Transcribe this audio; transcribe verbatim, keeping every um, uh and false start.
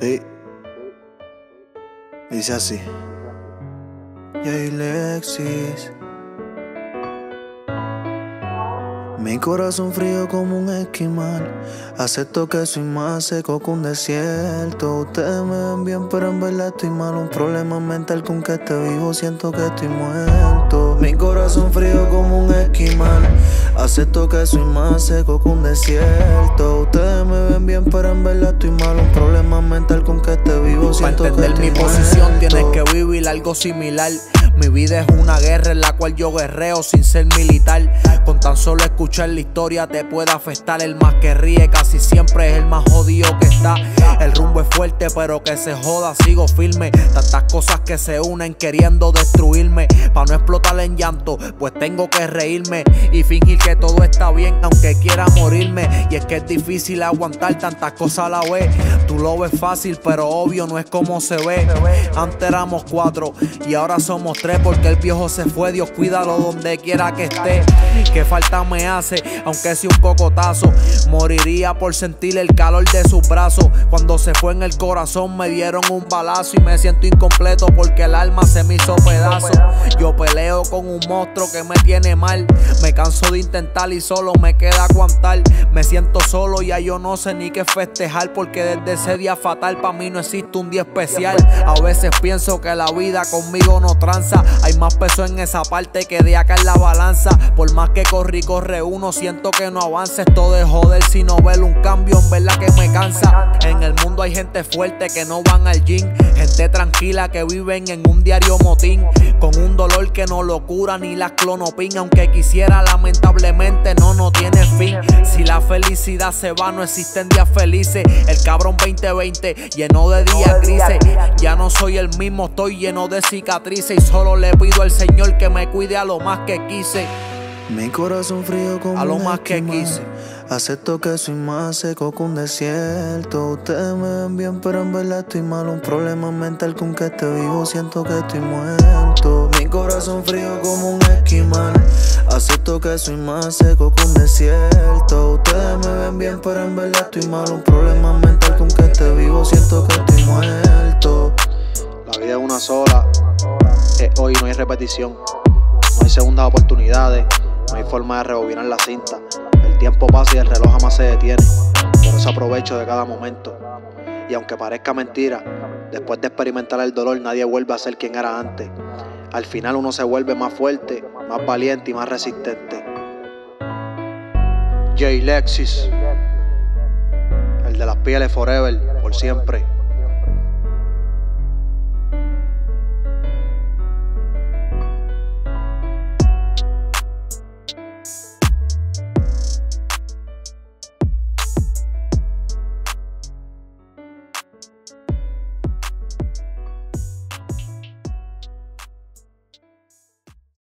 Sí. Dice así. Jay Lexis. Mi corazón frío como un esquimal. Acepto que soy más seco que un desierto. Ustedes me ven bien, pero en verdad estoy mal. Un problema mental con que esté vivo, siento que estoy muerto. Mi corazón frío como un esquimal. Acepto que soy más seco que un desierto. Ustedes me ven bien, pero en verdad estoy mal. Un problema mental con que esté vivo, siento que estoy muerto. Para entender mi posición tienes que vivir algo similar. Mi vida es una guerra en la cual yo guerreo sin ser militar. Con tan solo escuchar la historia te puede afectar. El más que ríe casi siempre es el más jodido que está. El rumbo es fuerte pero que se joda, sigo firme. Tantas cosas que se unen queriendo destruirme. Pa' no explotar en llanto pues tengo que reírme y fingir que todo está bien aunque quiera morirme. Y es que es difícil aguantar tantas cosas a la vez. Tú lo ves fácil pero obvio no es como se ve. Antes éramos cuatro y ahora somos tres porque el viejo se fue. Dios cuídalo donde quiera que esté. Qué falta me hace aunque sea un cocotazo. Moriría por sentir el calor de sus brazos. Cuando se fue en el corazón me dieron un balazo y me siento incompleto porque el alma se me hizo pedazo. Yo peleo con un monstruo que me tiene mal. Me canso de intentar y solo me queda aguantar. Me siento solo y ya yo no sé ni qué festejar porque desde ese día fatal para mí no existe un día especial. A veces pienso que la vida conmigo no tranza. Hay más peso en esa parte que de acá en la balanza. Por más que corre y corre uno siento que no avanza. Esto de joder si no ver un cambio en verdad que me cansa. En el mundo hay gente fuerte que no van al gym. Gente tranquila que viven en un diario motín. Con un dolor que no lo cura ni la clonopin. Aunque quisiera lamentablemente no, no tiene fin. Si la felicidad se va no existen días felices. El cabrón veinte veinte lleno de días grises. Ya no soy el mismo, estoy lleno de cicatrices. Y solo le pido al Señor que me cuide a lo más que quise. Mi corazón frío como a lo un más que esquimal. quise. Acepto que soy más seco que un desierto. Ustedes me ven bien pero en verdad estoy mal. Un problema mental con que esté vivo, siento que estoy muerto. Mi corazón frío como un esquimal. Acepto que soy más seco que un desierto. Ustedes me ven bien pero en verdad estoy mal. Un problema mental con que esté vivo, siento que estoy muerto. La vida es una sola, es hoy, no hay repetición. No hay segundas oportunidades, no hay forma de rebobinar la cinta. El tiempo pasa y el reloj jamás se detiene. Por eso aprovecho de cada momento. Y aunque parezca mentira, después de experimentar el dolor nadie vuelve a ser quien era antes. Al final uno se vuelve más fuerte, más valiente y más resistente. Jay Lexis, el de las pieles forever, por siempre.